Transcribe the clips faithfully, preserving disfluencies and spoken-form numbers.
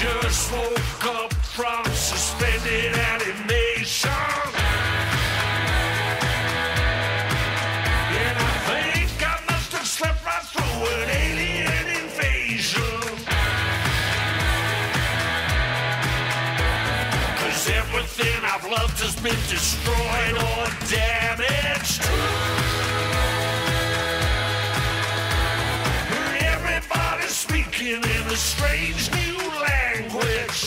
just woke up from suspended animation. And I think I must have slept right through an alien invasion. Cause everything I've loved has been destroyed or damaged. Everybody's speaking in a strange new language.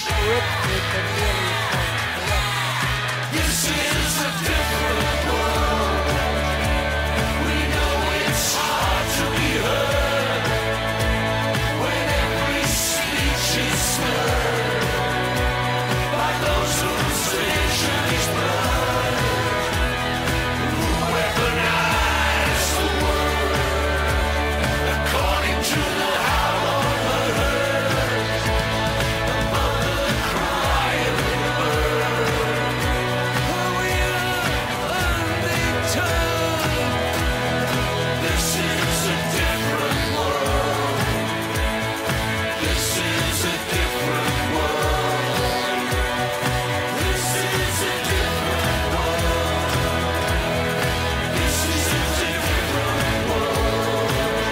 This is a different world. We know it's hard to be heard when every speech is slurred by those whose vision is blurred, who weaponize the word according to the howl of the herd, above the cry of the bird. We are undeterred. This is a different world. This is a different world. This is a different world. This is a different world.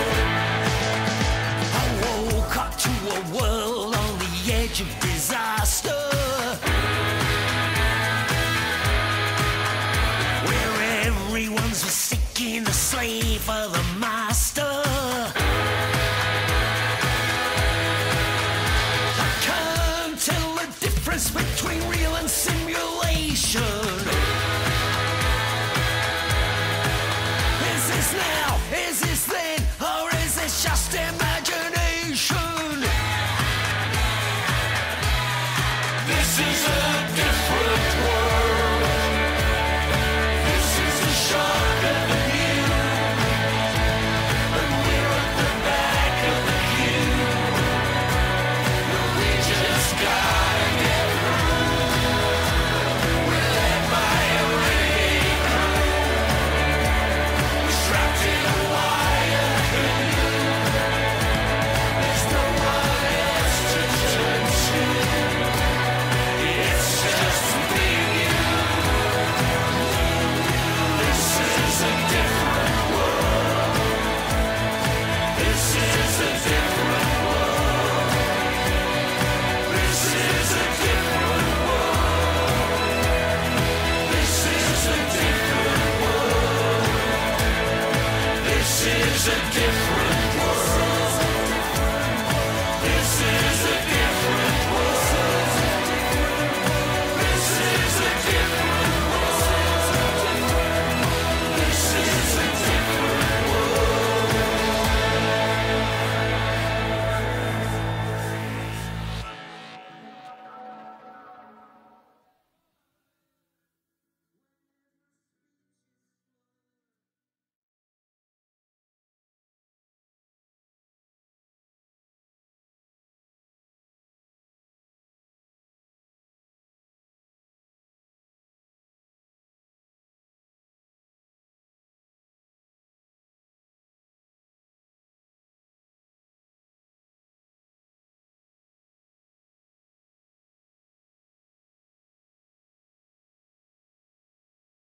I woke up to a world on the edge of disaster, where everyone's forsaking the slave for the master. I can't tell the difference between real and simulation.